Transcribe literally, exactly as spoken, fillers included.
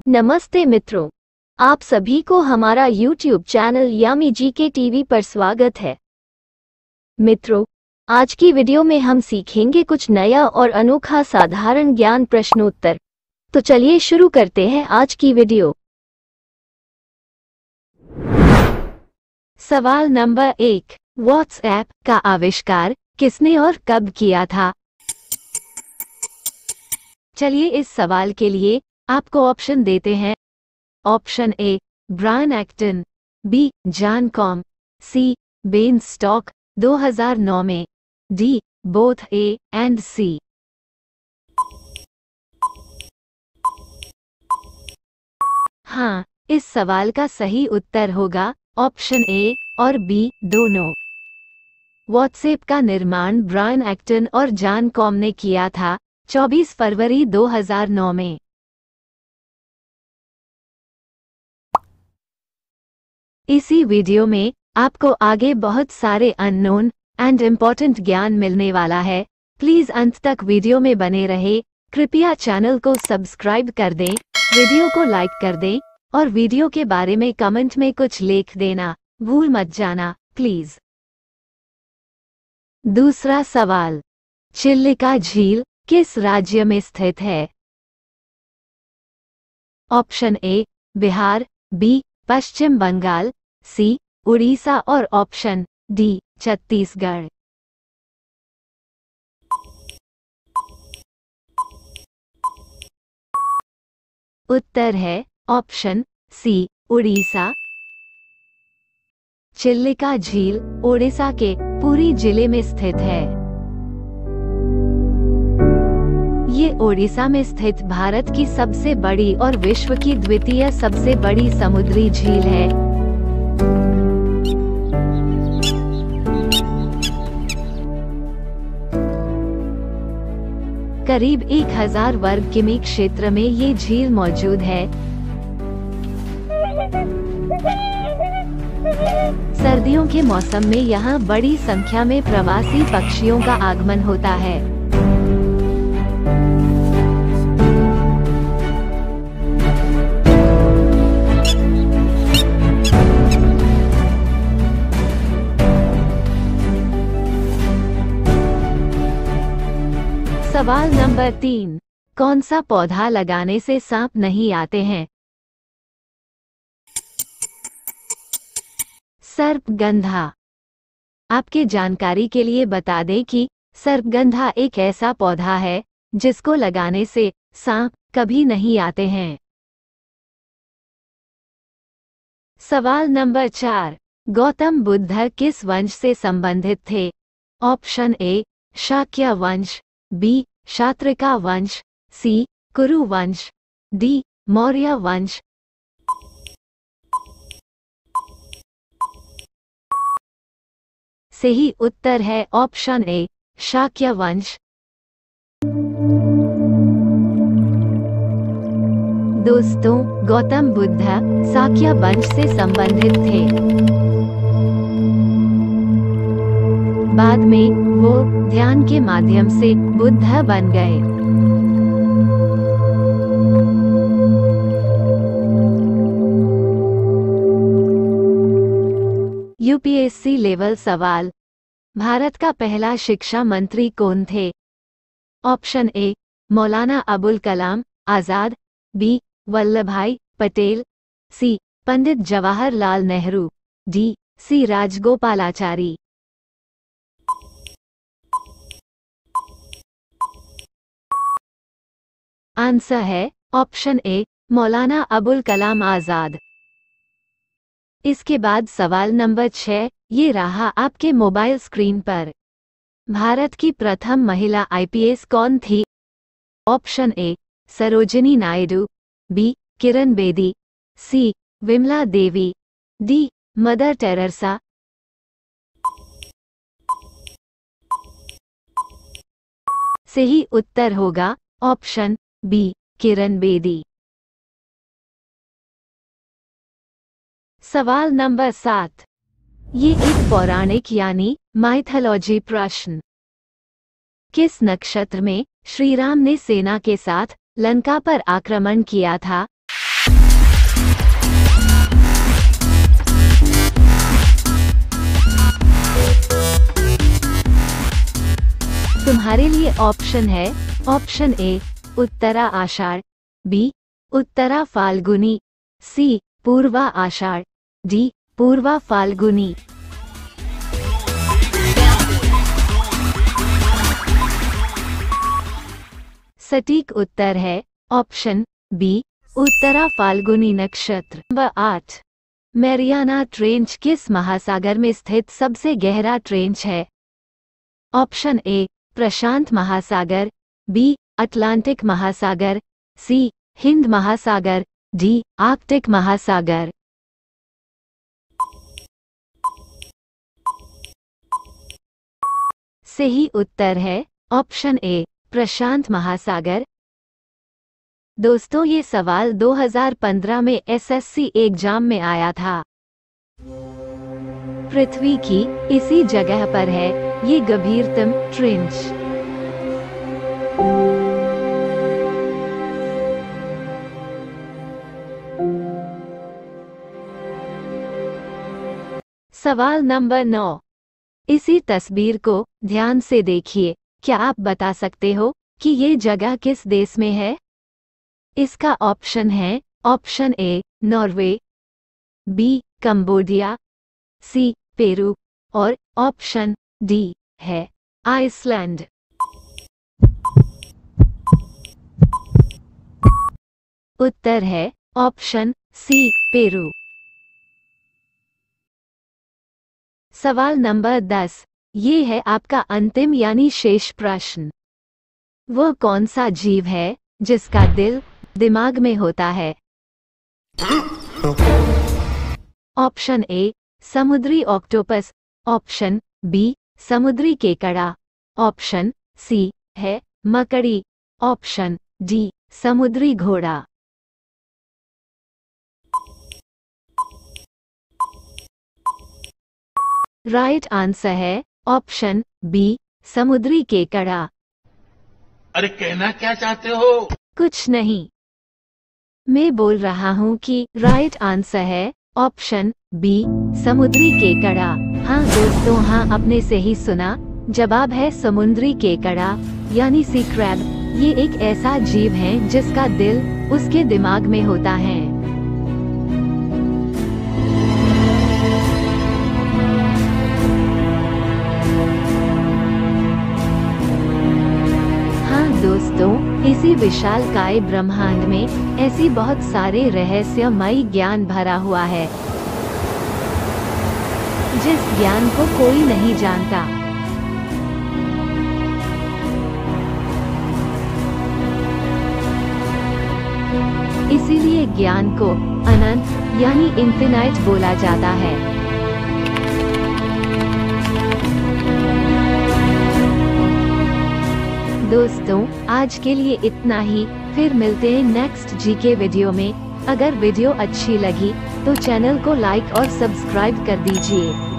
नमस्ते मित्रों, आप सभी को हमारा YouTube channel Yami GK TV पर स्वागत है। मित्रों, आज की वीडियो में हम सीखेंगे कुछ नया और अनोखा साधारण ज्ञान प्रश्नोत्तर। तो चलिए शुरू करते हैं आज की वीडियो। सवाल नंबर एक, व्हाट्सएप का आविष्कार किसने और कब किया था? चलिए इस सवाल के लिए आपको ऑप्शन देते हैं। Option A, Brian Acton, B, Jan Koum, C, Ben Stock दो हज़ार नौ में, D, both A and C. हाँ, इस सवाल का सही उत्तर होगा ऑप्शन ए और बी दोनों। व्हाट्सएप का निर्माण ब्रायन एक्टन और जॉन कॉम ने किया था चौबीस फरवरी दो हज़ार नौ में। इसी वीडियो में आपको आगे बहुत सारे अननोन एंड इम्पोर्टेंट ज्ञान मिलने वाला है। प्लीज अंत तक वीडियो में बने रहे। कृपया चैनल को सब्सक्राइब कर दें, वीडियो को लाइक कर दें और वीडियो के बारे में कमेंट में कुछ लिख देना भूल मत जाना प्लीज। दूसरा सवाल, चिल्लिका झील किस राज्य में स्थित है? Option A, Bihar, B, Paschim Bangal, C, Orissa और ऑप्शन डी, छत्तीसगढ़। उत्तर है ऑप्शन सी, उड़ीसा। चिल्लिका झील ओडिशा के पुरी जिले में स्थित है। ये ओडिशा में स्थित भारत की सबसे बड़ी और विश्व की द्वितीय सबसे बड़ी समुद्री झील है। करीब एक हजार वर्ग किमी क्षेत्र में ये झील मौजूद है। सर्दियों के मौसम में यहाँ बड़ी संख्या में प्रवासी पक्षियों का आगमन होता है। सवाल नंबर तीन, कौन सा पौधा लगाने से सांप नहीं आते हैं? सर्पगंधा। आपके जानकारी के लिए बता दें कि सर्पगंधा एक ऐसा पौधा है जिसको लगाने से सांप कभी नहीं आते हैं। सवाल नंबर चार, गौतम बुद्ध किस वंश से संबंधित थे? ऑप्शन ए, शाक्य वंश, बी, शात्रिका वंश, सी, कुरु वंश, डी, मौर्य वंश। सही उत्तर है ऑप्शन ए, शाक्य वंश। दोस्तों, गौतम बुद्ध शाक्य वंश से संबंधित थे। बाद में वो ध्यान के माध्यम से बुद्ध बन गए। यूपीएससी लेवल सवाल, भारत का पहला शिक्षा मंत्री कौन थे? Option A, Maulana Abul Kalam Azad, B, Vallabhbhai Patel, C, Pandit Jawaharlal Nehru, D, C, Rajagopalachari. Answer है ऑप्शन ए, मौलाना अबुल कलाम आजाद। इसके बाद सवाल नंबर छह, ये रहा आपके मोबाइल स्क्रीन पर। भारत की प्रथम महिला आईपीएस कौन थी? Option A, Sarojini Naidu, B, Kiran Bedi, C, Vimla Devi, D, Mother Teresa. सही उत्तर होगा ऑप्शन बी, किरण बेदी। सवाल नंबर सात, ये एक पौराणिक यानी माइथोलॉजी प्रश्न। किस नक्षत्र में श्री राम ने सेना के साथ लंका पर आक्रमण किया था? तुम्हारे लिए ऑप्शन है option A Uttara Ashadha, B Uttara Phalguni, C Purva Ashadha, D Purva Phalguni. सटीक उत्तर है ऑप्शन बी उत्तरा फाल्गुनी नक्षत्र। नंबर आठ, मैरियाना ट्रेंच किस महासागर में स्थित सबसे गहरा ट्रेंच है? ऑप्शन ए प्रशांत महासागर, बी अटलांटिक महासागर, सी हिंद महासागर, डी आर्कटिक महासागर। सही उत्तर है ऑप्शन ए प्रशांत महासागर। दोस्तों, ये सवाल दो हज़ार पंद्रह में एसएससी एग्जाम में आया था। पृथ्वी की इसी जगह पर है ये गंभीरतम ट्रेंच। सवाल नंबर नौ, इसी तस्वीर को ध्यान से देखिए। क्या आप बता सकते हो कि ये जगह किस देश में है? इसका ऑप्शन है option A Norway, B Cambodia, C Peru और ऑप्शन डी है आइसलैंड। उत्तर है ऑप्शन सी पेरू। सवाल नंबर दस, ये है आपका अंतिम यानी शेष प्रश्न। वह कौन सा जीव है जिसका दिल दिमाग में होता है? ऑप्शन ए समुद्री ऑक्टोपस, ऑप्शन बी समुद्री केकड़ा, ऑप्शन सी है मकड़ी, ऑप्शन डी समुद्री घोड़ा। राइट आंसर है ऑप्शन बी समुद्री केकड़ा। अरे कहना क्या चाहते हो? कुछ नहीं, मैं बोल रहा हूँ कि राइट आंसर है ऑप्शन बी समुद्री केकड़ा। हाँ दोस्तों, हाँ आपने सही सुना, जवाब है समुद्री केकड़ा यानी सी क्रैब। ये एक ऐसा जीव है जिसका दिल उसके दिमाग में होता है। दोस्तों, इसी विशालकाय ब्रह्मांड में ऐसी बहुत सारे रहस्यमयी ज्ञान भरा हुआ है जिस ज्ञान को कोई नहीं जानता। इसीलिए ज्ञान को अनंत यानी इन्फिनाइट बोला जाता है। दोस्तों, आज के लिए इतना ही। फिर मिलते हैं नेक्स्ट जी के वीडियो में। अगर वीडियो अच्छी लगी तो चैनल को लाइक और सब्सक्राइब कर दीजिए।